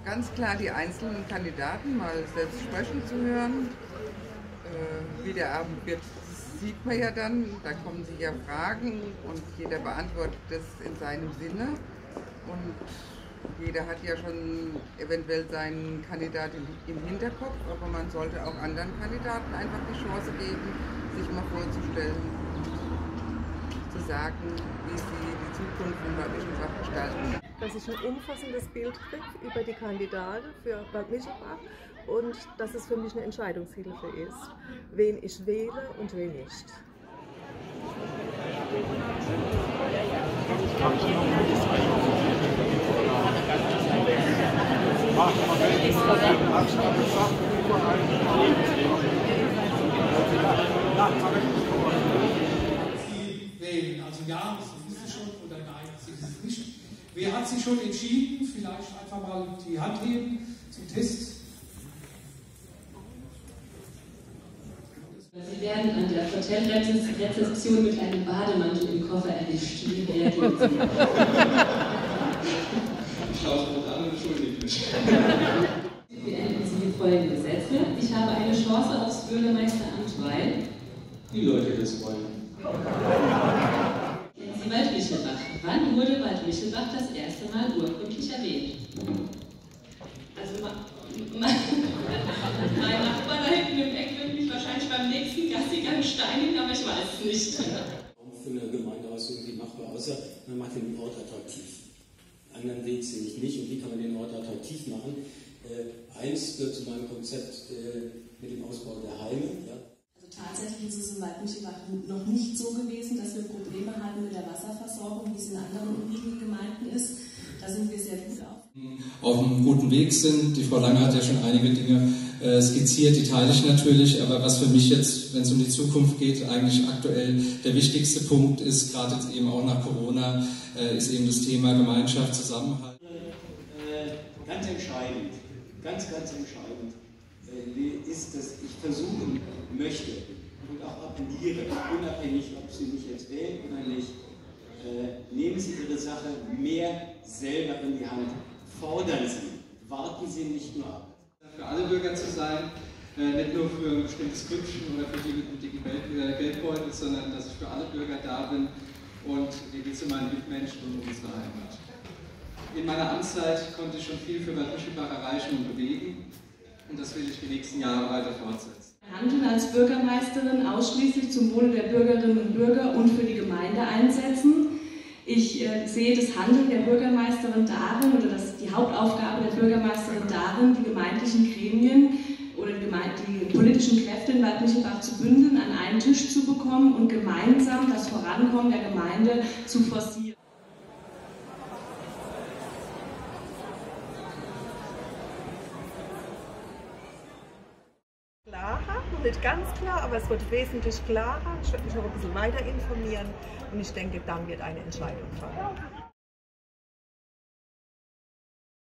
ganz klar die einzelnen Kandidaten mal selbst sprechen zu hören. Wie der Abend wird, das sieht man ja dann. Da kommen sich ja Fragen und jeder beantwortet das in seinem Sinne. Und jeder hat ja schon eventuell seinen Kandidaten im Hinterkopf, aber man sollte auch anderen Kandidaten einfach die Chance geben, sich mal vorzustellen, zu sagen, wie sie die Zukunft von Bad Michelbach gestalten. Dass ich ein umfassendes Bild kriege über die Kandidaten für Bad Michelbach und dass es für mich eine Entscheidungshilfe ist, wen ich wähle und wen nicht. Sie wählen, also ja, das wissen Sie schon, oder nein, Sie wissen es nicht. Wer hat sich schon entschieden? Vielleicht einfach mal die Hand heben zum Test. Sie werden an der Hotelrezeption mit einem Bademantel im Koffer erwischt. Wie reagieren Sie? Ich schaue es gut an und entschuldige mich. Beenden Sie folgende Sätze. Ich habe eine Chance aufs Bürgermeisteramt, weil Die Leute das wollen. Kennen Sie Wald Michelbach? Wann wurde Wald Michelbach das erste Mal urkundlich erwähnt? Also mein Nachbar da hinten im Eck wird mich wahrscheinlich beim nächsten Gassigang steinigen, aber ich weiß es nicht. Für eine Gemeinde aus irgendwie machbar, außer man macht den Ort attraktiv. Einen anderen Weg sehe ich nicht. Und wie kann man den Ort attraktiv machen? Eins gehört zu meinem Konzept mit dem Ausbau der Heime. Ja. Also tatsächlich ist es in Wald Michelbach noch nicht so gewesen, dass wir Probleme hatten mit der Wasserversorgung, wie es in anderen umliegenden Gemeinden ist. Da sind wir sehr gut auf einem guten Weg sind. Die Frau Lange hat ja schon einige Dinge skizziert, die teile ich natürlich, aber was für mich jetzt, wenn es um die Zukunft geht, eigentlich aktuell der wichtigste Punkt ist, gerade jetzt eben auch nach Corona, ist eben das Thema Gemeinschaft, Zusammenhalt. Ganz entscheidend, ganz entscheidend ist, dass ich versuchen möchte und auch appelliere, unabhängig, ob Sie mich jetzt wählen oder nicht, nehmen Sie Ihre Sache mehr selber in die Hand. Fordern Sie, warten Sie nicht nur ab. Für alle Bürger zu sein, nicht nur für ein bestimmtes Grüppchen oder für die mit dem dicken Geldbeutel, sondern dass ich für alle Bürger da bin und wie geht es um meinen Mitmenschen und um unsere Heimat. In meiner Amtszeit konnte ich schon viel für Bad Michelbach erreichen und bewegen und das will ich die nächsten Jahre weiter fortsetzen. Handeln als Bürgermeisterin ausschließlich zum Wohle der Bürgerinnen und Bürger und für die Gemeinde einsetzen. Ich sehe das Handeln der Bürgermeisterin darin, oder die Hauptaufgabe der Bürgermeisterin darin, die gemeindlichen Gremien oder die politischen Kräfte in Bad Michelbach zu bündeln, an einen Tisch zu bekommen und gemeinsam das Vorankommen der Gemeinde zu forcieren. Klarer, nicht ganz klar, aber es wird wesentlich klarer. Ich werde mich noch ein bisschen weiter informieren und ich denke, dann wird eine Entscheidung fallen.